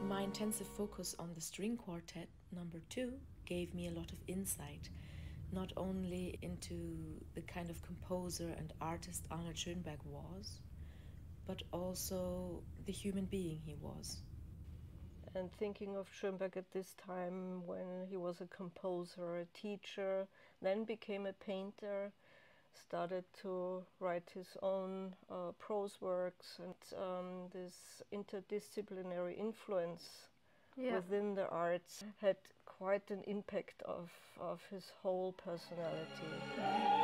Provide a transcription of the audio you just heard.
My intensive focus on the string quartet number 2 gave me a lot of insight, not only into the kind of composer and artist Arnold Schönberg was, but also the human being he was. And thinking of Schönberg at this time when he was a composer, a teacher, then became a painter, started to write his own prose works, and this interdisciplinary influence within the arts had quite an impact of his whole personality.